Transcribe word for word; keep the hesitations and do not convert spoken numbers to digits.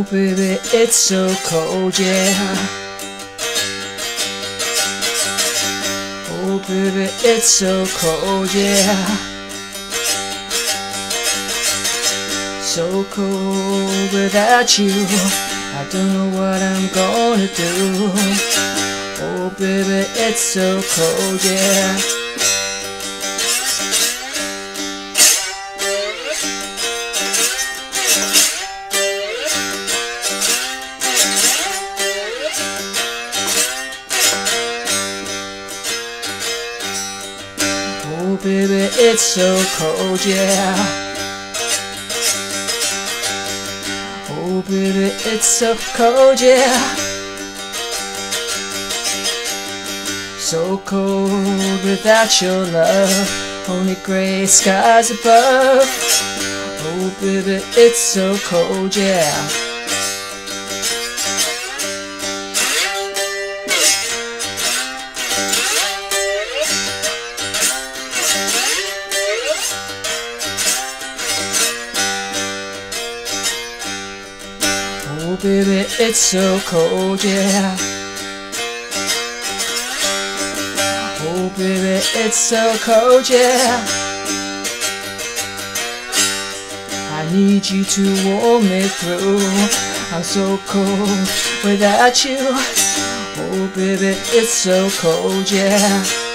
baby, it's so cold, yeah. Oh baby, it's so cold, yeah. So cold without you, I don't know what I'm gonna do. Oh baby, it's so cold, yeah. Oh baby, it's so cold, yeah. Oh baby, it's so cold, yeah. So cold without your love, only grey skies above. Oh baby, it's so cold, yeah. Oh baby, it's so cold, yeah. Oh baby, it's so cold, yeah. I need you to warm me through. I'm so cold without you. Oh baby, it's so cold, yeah.